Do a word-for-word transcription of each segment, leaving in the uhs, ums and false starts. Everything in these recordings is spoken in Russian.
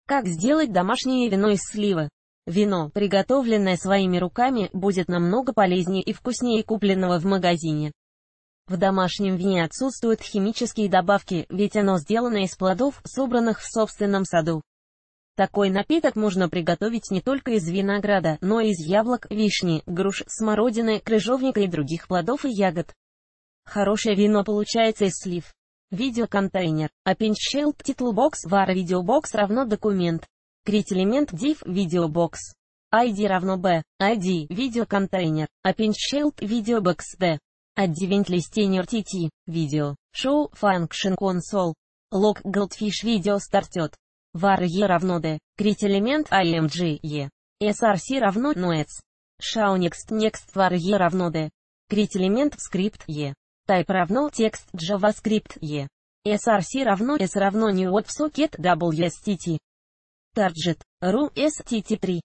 Как сделать домашнее вино из сливы? Вино, приготовленное своими руками, будет намного полезнее и вкуснее купленного в магазине. В домашнем вине отсутствуют химические добавки, ведь оно сделано из плодов, собранных в собственном саду. Такой напиток можно приготовить не только из винограда, но и из яблок, вишни, груш, смородины, крыжовника и других плодов и ягод. Хорошее вино получается из слив. Видеоконтейнер. Append Titlebox var Videobox равно документ. Create элемент div Videobox. ай ди равно b. ай ди видеоконтейнер. Append Videobox d. Advent Listener tt. Video. Show Function Console. Log Goldfish Video Started. var e равно d. Create элемент img e. src равно noets. Show Next Next var e равно d. Create элемент script e. Type равно текст JavaScript e. src равно s равно new от socket wstt. Target. ru stt три.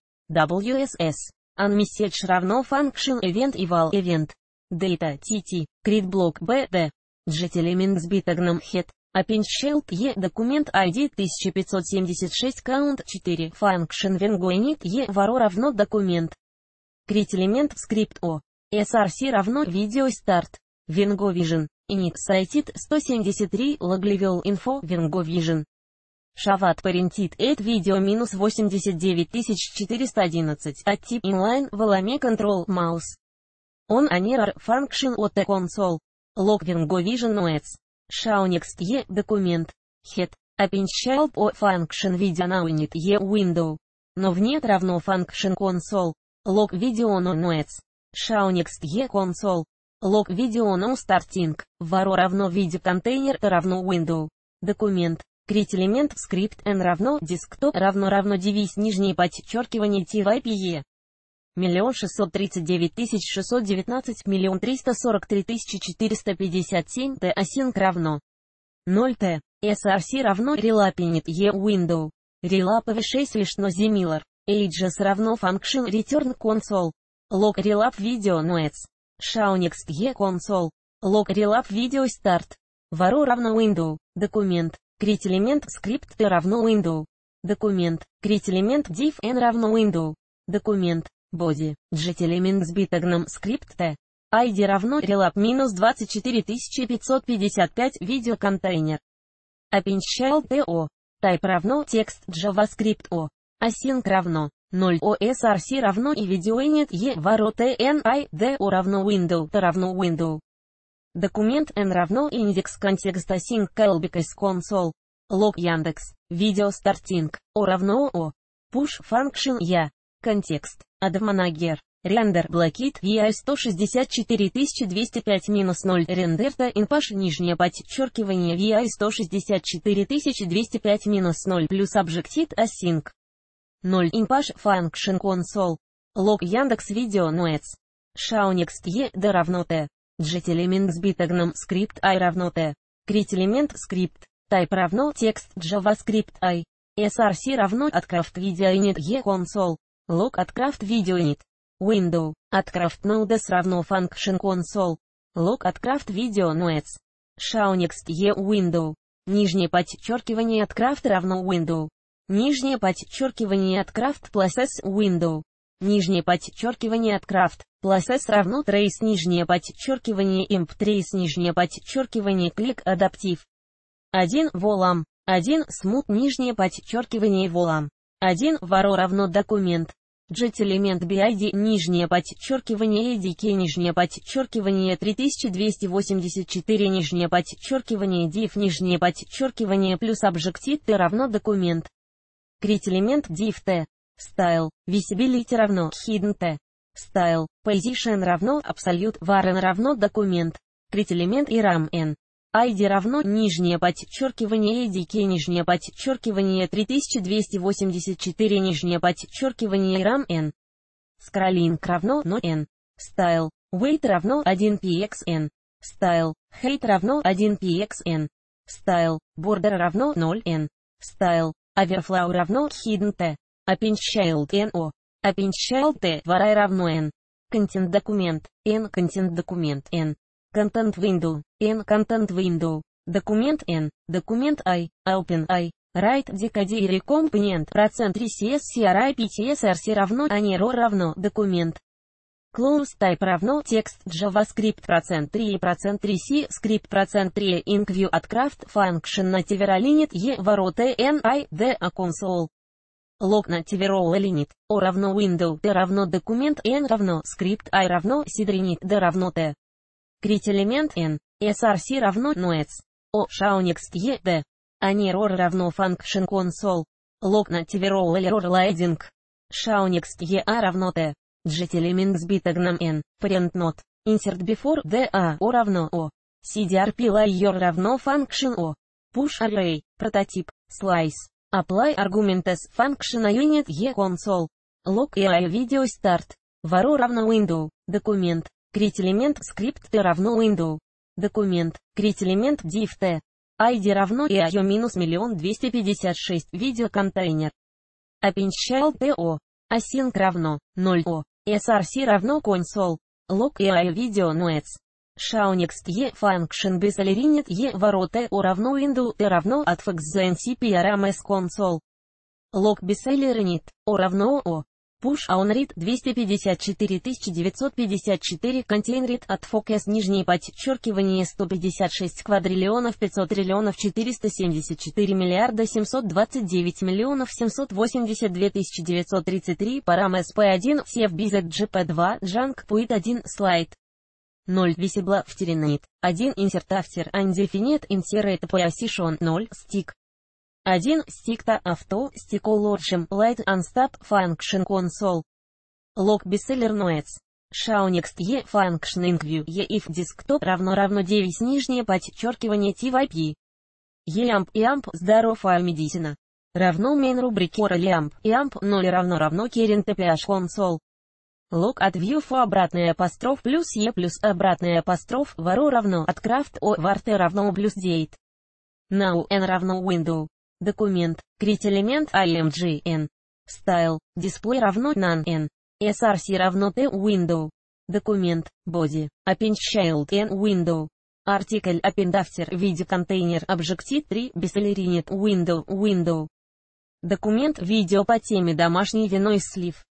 wss. Unmessage равно function event eval event. Data tt. Create block bd. Jet element с битагном head. Append e документ ай ди тысяча пятьсот семьдесят шесть count четыре. Function vengo init e varo равно документ. Create элемент script o. src равно video start. Vengo Vision. Init cited сто семьдесят три loglevel info Vengo Vision. Shavat parented at video минус восемьдесят девять тысяч четыреста одиннадцать от тип inline волами control mouse. On an error function от the console. Log Vengo Vision noets. Show next e документ. Head. Append child o function video now init e window. Но в нет равно function console. Log video no noets. Show next e console. Log video no starting. Varo равно видеоконтейнер равно window. Документ. Create элемент script n равно desktop равно равно девиз нижнее подчеркивание type. Миллион шестьсот тридцать девять тысяч шестьсот девятнадцать миллион триста сорок три тысячи четыреста пятьдесят семь t async равно ноль t. src равно relapinit e window. Relap v шесть лишь но similar. Ages равно function return console. Log relap video noets. Show next e console. Log relap video start. Varo равно window. Документ. Create элемент script t равно window. Документ. Create элемент div n равно window. Документ. Body. Jet элемент с битагном script t. ай ди равно relap минус двадцать четыре тысячи пятьсот пятьдесят пять видеоконтейнер. Append child to. Type равно текст JavaScript o. Async равно ноль o src равно и видеоинит e varo tni d o равно window t равно window. Документ n равно индекс контекст async callback из console. Log Яндекс. Video starting. o равно o. Push function я. Контекст. Admanager. Render блокит ви ай сто шестьдесят четыре тысячи двести пять минус ноль. Рендерта инпаш нижнее подчеркивание ви ай сто шестьдесят четыре тысячи двести пять минус ноль плюс объектит async. ноль инпаш function console. Log Яндекс Видео noets. Show next e d равно t. Jet элемент с битагном script i равно t. Create элемент script. Type равно текст JavaScript i. src равно atcraft video init e console. Log atcraft video init. Window. Atcraft nodes равно function console. Log atcraft video noets. Show next e window. Нижнее подчеркивание atcraft равно window. Нижнее подчеркивание atcraft plus s window. Нижнее подчеркивание atcraft plus s равно trace нижнее подчеркивание imp trace нижнее подчеркивание click адаптив. один volam. один smooth нижнее подчеркивание volam. один varo равно документ. Jet элемент bid нижнее подчеркивание adk нижнее подчеркивание три тысячи двести восемьдесят четыре нижнее подчеркивание div нижнее подчеркивание плюс объектит t равно документ. Create элемент div t. Style. Visibility равно hidden t. Style. Position равно absolute var n равно документ. Create элемент iram n. ай ди равно нижнее подчеркивание adk нижнее подчеркивание три тысячи двести восемьдесят четыре нижнее подчеркивание iram n. Scrolling равно no n. Style. Weight равно один pxn. Style. Height равно один pxn. Style. Border равно ноль n. Style. Overflow равно hidden t. Append child no. Append child t var равно n. Content документ n. Content документ n. Content window n. Content window. Документ n. Документ i. Open i. Right decodere компонент процент rcs cri ptsrc равно anero равно документ. Close type равно текст JavaScript процент три процент rc script процент три incview от craft function на tiverlinit e ворота n i d a console. Log на tiverlinit o равно window t равно документ n равно script I равно sidrinit d равно t. Крит элемент n src равно noets o shaunext e d. Anero равно function console. Log на tiverlinit shaunext e a равно t. Jet element с битагном n, parent not, insert before d a o равно o, cdrp layer равно function o, push array, прототип, slice, apply argument as function unit e console, log ai video start, varo равно window, документ, create element script t равно window, документ, create element div t, id равно io минус миллион двести пятьдесят шесть видео контейнер, append child to, async равно ноль o. src равно console. Log ai video noets. Shaunext e function besalirinit e ворота o равно window t равно atfx znc prms console. Log besalirinit o равно o. Push on read двести пятьдесят четыре тысячи девятьсот пятьдесят четыре contain read от focus нижнее подчеркивание сто пятьдесят шесть квадриллионов пятьсот триллионов четыреста семьдесят четыре миллиарда семьсот двадцать девять миллионов семьсот восемьдесят две тысячи девятьсот тридцать три парам эс пи один cfbz gp два junk puit один слайд ноль visible втеринает один insert after undefined insert position ноль stick один Stick авто Stick Light Unstop Function Console. Log Bestseller Notes. Shaunext e Function Incview e if Desktop равно равно девять нижнее подчеркивание tvip. Elamp и amp здоров файл медицина. Равно main рубрики Elamp и amp ноль равно равно current ph console. Log от view for обратный апостроф плюс e плюс обратный апостроф варо равно от craft o var равно плюс date. Now n равно window. Документ, create элемент img n. Style, display равно none n. src равно t window. Документ, body, append child n window. Article append after виде контейнер Objective три besalirinit window window. Документ видео по теме домашний вино из слив.